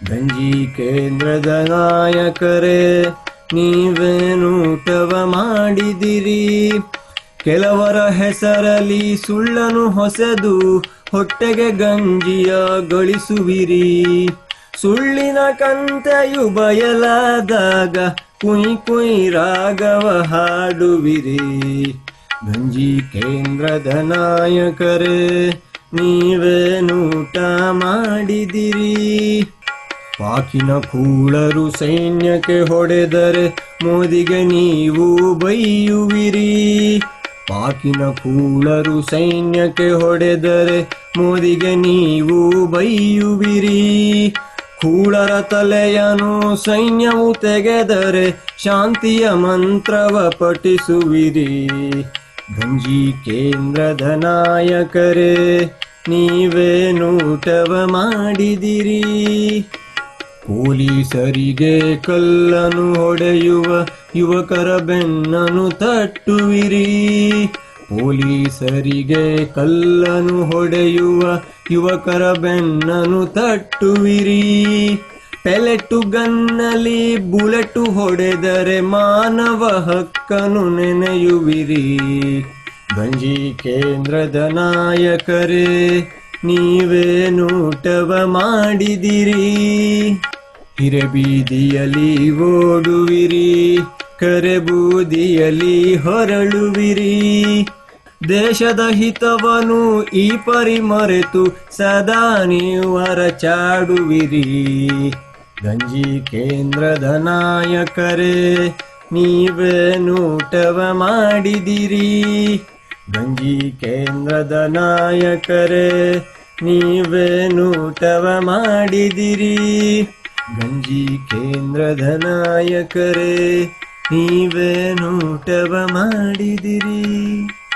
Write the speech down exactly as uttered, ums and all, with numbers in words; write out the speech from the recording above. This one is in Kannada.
ಗಂಜಿ ಕೇಂದ್ರದ ನಾಯಕರೇ ನೀವೇನೂಟವ ಮಾಡಿದಿರಿ. ಕೆಲವರ ಹೆಸರಲ್ಲಿ ಸುಳ್ಳನು ಹೊಸೆದು ಹೊಟ್ಟೆಗೆ ಗಂಜಿಯ ಗಳಿಸುವಿರಿ. ಸುಳ್ಳಿನ ಕಂತೆಯು ಬಯಲಾದಾಗ ಕುಯ್ ಕುಯ್ ರಾಗವ ಹಾಡುವಿರಿ. ಗಂಜಿ ಕೇಂದ್ರದ ನಾಯಕರೇ ನೀವೇನೂಟ ಮಾಡಿದಿರಿ. ಪಾಕಿನ ಕೂಳರು ಸೈನ್ಯಕ್ಕೆ ಹೊಡೆದರೆ ಮೋದಿಗೆ ನೀವು ಬೈಯುವಿರಿ. ಪಾಕಿನ ಕೂಳರು ಸೈನ್ಯಕ್ಕೆ ಹೊಡೆದರೆ ಮೋದಿಗೆ ನೀವು ಬೈಯುವಿರಿ. ಕೂಳರ ತಲೆಯನು ಸೈನ್ಯವು ತೆಗೆದರೆ ಶಾಂತಿಯ ಮಂತ್ರವ ಪಠಿಸುವಿರಿ. ಗಂಜಿ ಕೇಂದ್ರದ ನಾಯಕರೇ ನೀವೇನೂಟವ ಮಾಡಿದಿರಿ. ಪೊಲೀಸರಿಗೆ ಕಲ್ಲನು ಹೊಡೆಯುವ ಯುವಕರ ಬೆನ್ನನು ತಟ್ಟುವಿರಿ. ಪೊಲೀಸರಿಗೆ ಕಲ್ಲನು ಹೊಡೆಯುವ ಯುವಕರ ಬೆನ್ನನು ತಟ್ಟುವಿರಿ. ಪೆಲೆಟು ಗನ್ನಲ್ಲಿ ಬುಲೆಟು ಹೊಡೆದರೆ ಮಾನವ ಹಕ್ಕನು ನೆನೆಯುವಿರಿ. ಗಂಜಿ ಕೇಂದ್ರದ ನಾಯಕರೇ ನೀವೇನೂಟವ ಮಾಡಿದಿರಿ. ಹಿರೇಬೀದಿಯಲ್ಲಿ ಓಡುವಿರಿ, ಕರೆಬೂದಿಯಲ್ಲಿ ಹೊರಳುವಿರಿ. ದೇಶದ ಹಿತವನು ಈ ಪರಿ ಮರೆತು ಸದಾ ನೀವು ಅರಚಾಡುವಿರಿ. ಗಂಜಿ ಕೇಂದ್ರದ ನಾಯಕರೇ ನೀವೇನೂಟವ ಮಾಡಿದಿರಿ. ಗಂಜಿ ಕೇಂದ್ರದ ನಾಯಕರೇ ನೀವೇನೂಟವ ಮಾಡಿದಿರಿ. ಗಂಜಿ ಕೇಂದ್ರದ ನಾಯಕರೇ ನೀವೇನೂಟವ ಮಾಡಿದಿರಿ.